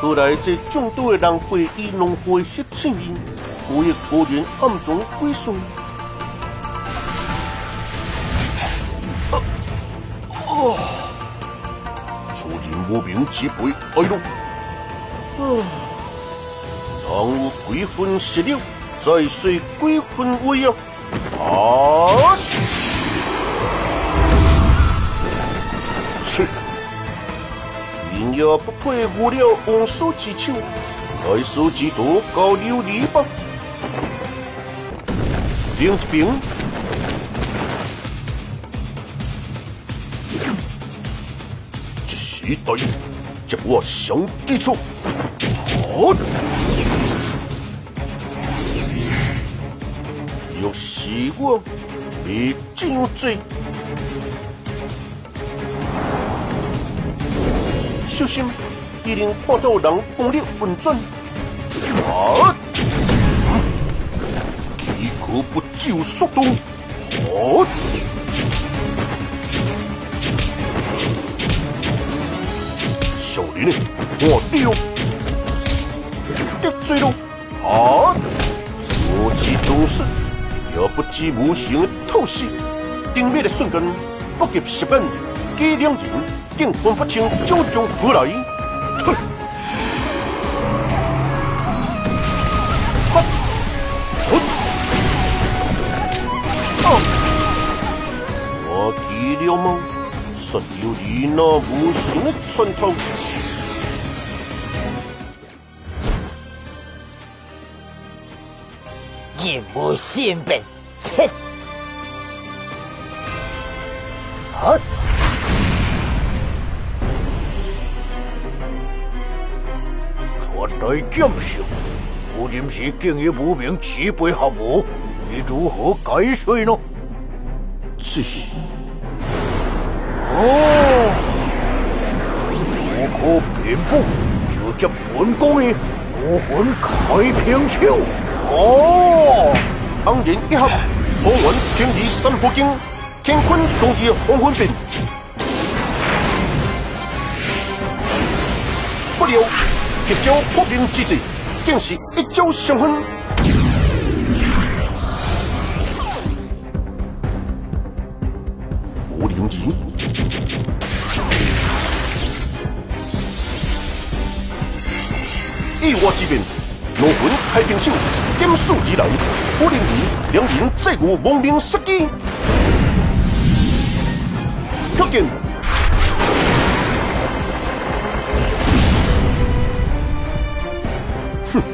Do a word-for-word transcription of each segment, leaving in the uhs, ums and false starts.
后来这众多的人会以农会协成员，故意果然暗中归顺。啊哦，出人无名之辈，哎喽！啊，倘有几分实力，再说几分威啊！啊！切！人也不配无了王叔之手，太守之徒交流离吧。另一边，这时代接我上基础，好！若是我未这样做，小心一定看到人功力运转。啊！岂可不就速度？啊！小林呢？我对喽，得罪喽！啊！我其中是。也不知无形的透视，顶灭的瞬间，不及十分，计两人竟分不清究竟何来。哼！哈！哼！啊！我记了吗？实有你那无形的穿透。 也不信本，哼！啊！传来剑声，不仅是敬业无名齐辈合谋，你如何解释呢？ 这…… 哦，不可辩驳，就这本宫的武魂开屏手。 哦，昂然一合，火云天移三火经，乾坤同义黄昏变。不料结交破冰之际，竟是一朝相分。无灵仪，意外之变，怒魂开屏手。点数以来，我认为两人再无亡命失机。可见，哼！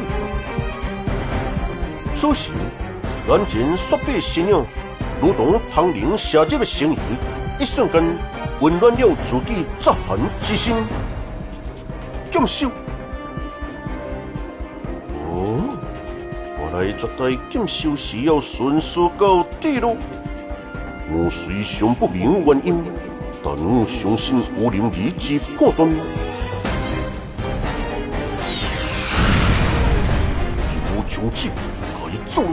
此时，眼前雪白身影，如同唐陵射日的身影，一瞬间温暖了自己杂寒之心。剑手。来绝代剑修是要顺势到底咯。我虽尚不明原因，但我相信武林仪之判断。一无将之，该走。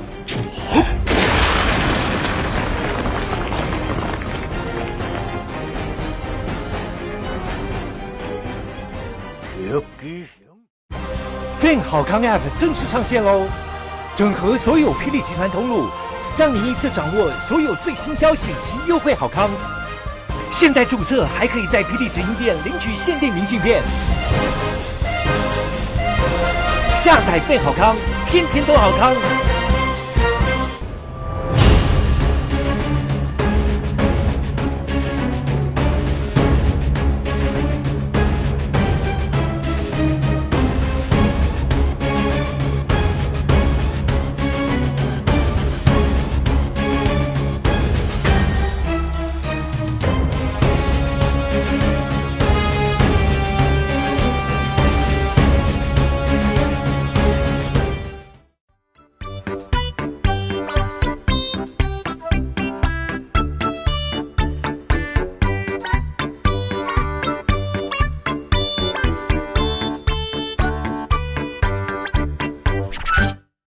Fan 好康 App 正式上线喽！整合所有霹雳集团通路，让你一次掌握所有最新消息及优惠好康。现在注册还可以在霹雳直营店领取限定明信片。下载 Fan 好康，天天都好康。